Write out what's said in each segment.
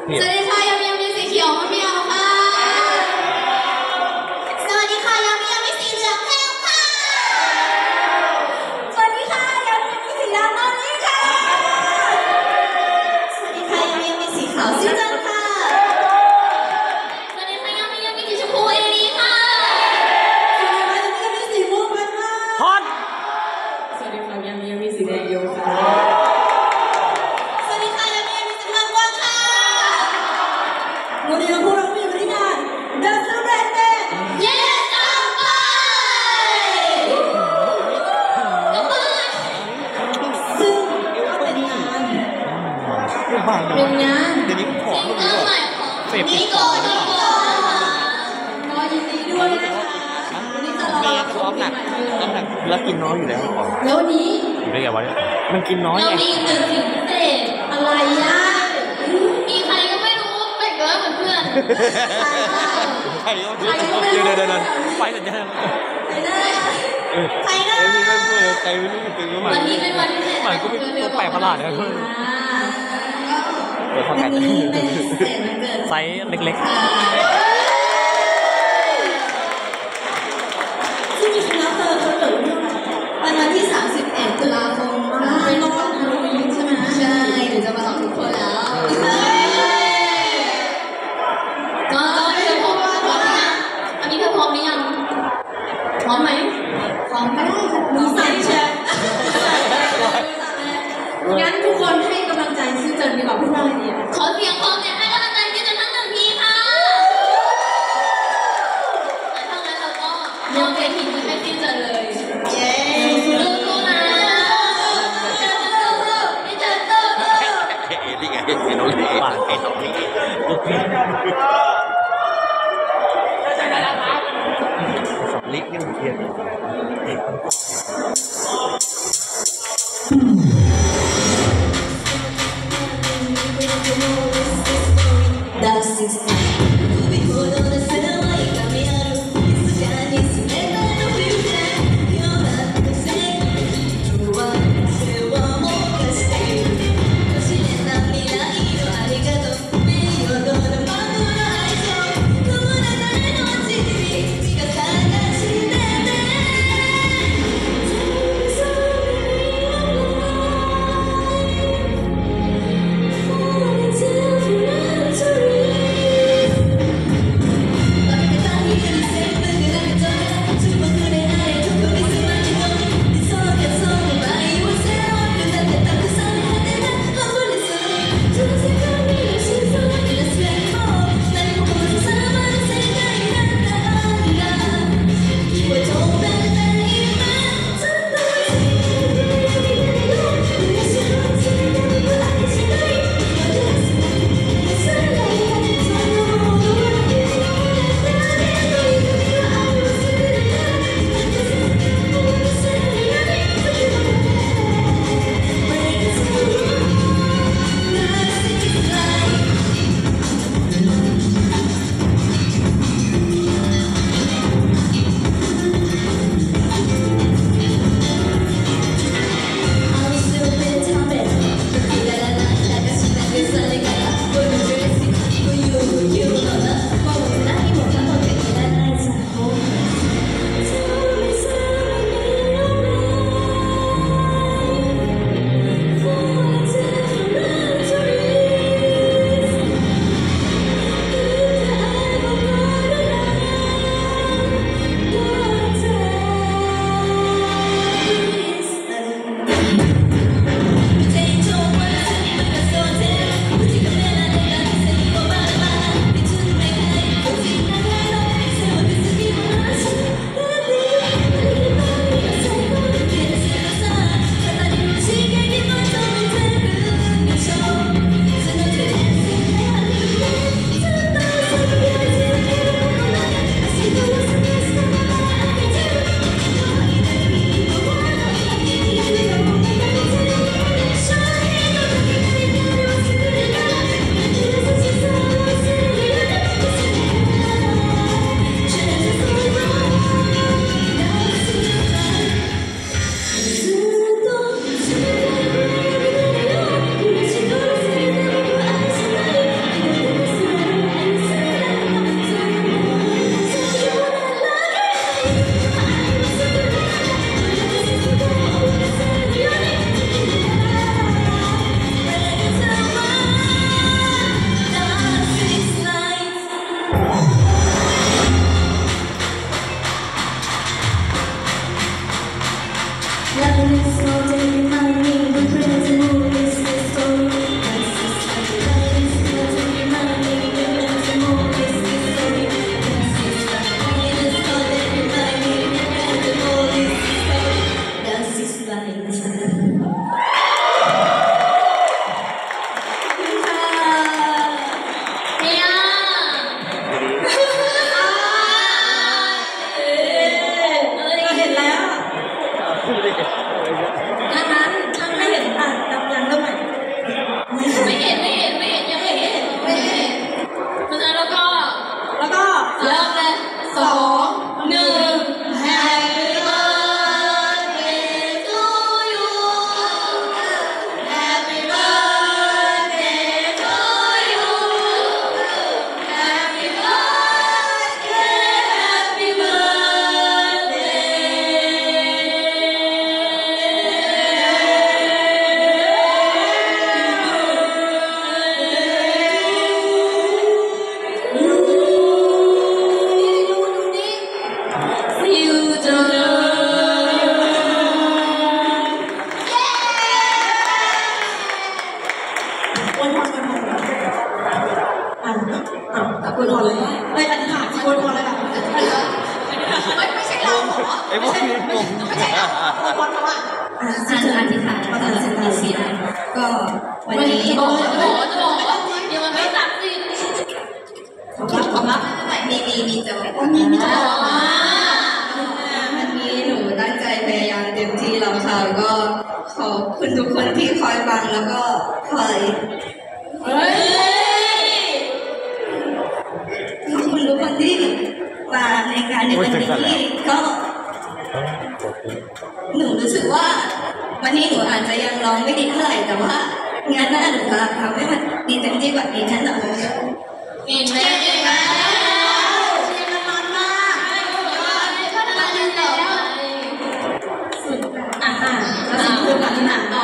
สวัสดีค่ะยามีสีเขียวมะเมียวค่ะสวัสดีค่ะยามีสีเหลืองแพลวค่ะสวัสดีค่ะยามีสีดำมอนี่ค่ะสวัสดีค่ะยามีสีขาวซิจันค่ะสวัสดีค่ะยามีสีชมพูเอลีค่ะสวัสดีค่ะยามีสีม่วงมันค่ะฮอนสวัสดีค่ะยามีสีแดงโยค่ะสวัสดีค่ะยามีสีน้ำตาลค่ะวันนี้เราพวกเราอยู่ที่งาน The Celebrate Yes ซึ่งเป็นงานเดี๋ยวนี้ผอมลงเลยเสพติดก่อนก็ยินดีด้วยนะคะวันนี้จะรอน้ำหนักแล้วกินน้อยอยู่แล้วก่อนแล้ววันนี้อยู่ได้ไงวะมันกินน้อยไงเรามีหนึ่งสิ่งพิเศษอะไรอ่ะมีใครก็ไม่รู้แบ่งแล้วเหมือนเพื่อนใครก็เดี๋ยวไฟสัญญาณใครนะมีเพื่อนใครไม่รู้ตื่นมาวันนี้เป็นวันพิเศษหมายก็เป็นแปลกประหลาดนะเพื่อนวันนี้เป็นพิเศษมันเกิดไซส์เล็กๆซึ่งจริงๆแล้วเธอเกิดวันที่31 ตุลาคมเป็นวันฮาโลวีนใช่ไหมใช่เดี๋ยวจะมาหลอกทุกคนแล้วก็เธอพร้อมนะอันนี้เธอพร้อมหรือยังพร้อมไหมพร้อมก็ได้ค่ะมีใส่เชิญงั้นทุกคนให้กำลังใจซิเจินดีกว่าพูดว่าอะไรดีขอเสียงพร้อมเนี่ยให้กำลังใจซิเจินทั้ง1 ทีค่ะถ้างั้นเราก็มอบเวทีนี้ให้ซิเจินเลยเย้สู้ๆนะซิเจินสู้ๆซิเจินสู้ๆนี่ไงไอ้น้องนี่ไอ้น้องนี่สับลิกนี่มันเทียนวันพรวันพรเลยเลยอธิษฐานวันพรเลยแบบไม่ใช่เราหรอไอ้พวกนี้งงไม่ใช่เราวันพรว่าอธิษฐานประธานสิทธิ์เสียก็วันนี้จะบอกเดี๋ยวมันไม่ตัดสิของรับมีจะบอกวันนี้หนูตั้งใจพยายามเต็มที่แล้วค่ะก็ขอบคุณทุกคนที่คอยฟังแล้วก็คอยขอบคุณทุกคนที่มาในการในวันนี้ก็หนูรู้สึกว่าวันนี้หนูอาจจะยังร้องไม่ดีเท่าไหร่แต่ว่างานหน้าหนูจะทำให้มันดีเต็มที่กว่านี้แน่นอนเก่งมากเก่งมากเชียร์กันมันมากก็ทำกันแล้วสุดแล้วสิ่งที่เราหนักต่อ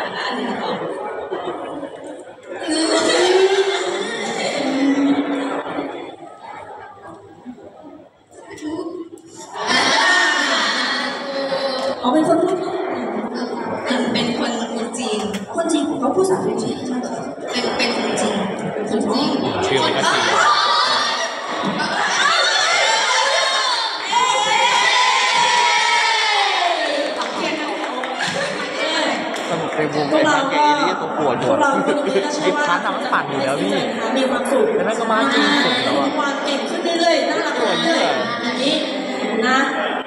เขาเป็นคนพูดเป็นคนจีนคนจีนเขาพูดภาษาจีนเป็นคนจีนคนจีนชื่อมันก็จีนสนุกในวงในทางเกย์นี่ตัวปวดหมดไอ้พันทำมันปั่นอยู่แล้วพี่มีความสุขแล้วแม่ก็มาจริงสุดแล้วอ่ะความเก่งขึ้นเรื่อยๆน่ารักขึ้นเรื่อยๆอย่างนี้นะ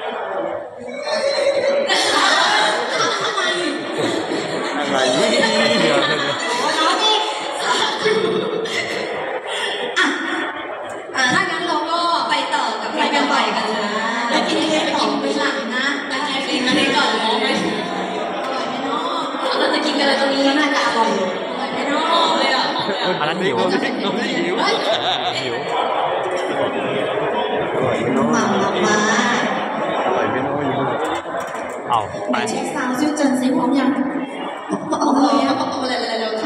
อะไรเดี๋ยวถ้างั้นเราก็ไปต่อกับไปกันไปกันเลยไปกินเค้กต่อไปหลังนะไปกินเค้กก่อนมองไปเราจะกินกันเลยตรงนี้น่าจะอร่อยไม่นอกเลยอ่ะอันนั้นหิวหิวมาเอาไปเช็คซาวด์ชื่อเจนซีพร้อมยังโอ้ยเอาเลย